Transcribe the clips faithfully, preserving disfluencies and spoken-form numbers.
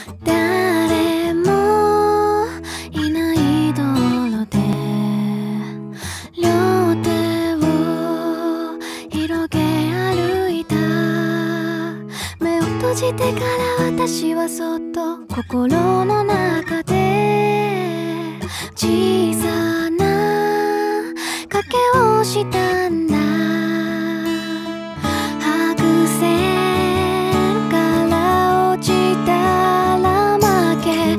誰もいない道路で両手を広げ歩いた。目を閉じてから私はそっと心の中で小さな賭けをしたんだ。白線から落ちたら負け。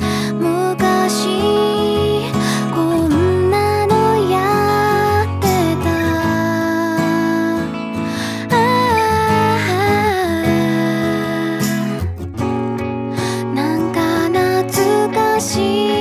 昔こんなのやってた。ああなんか懐かしい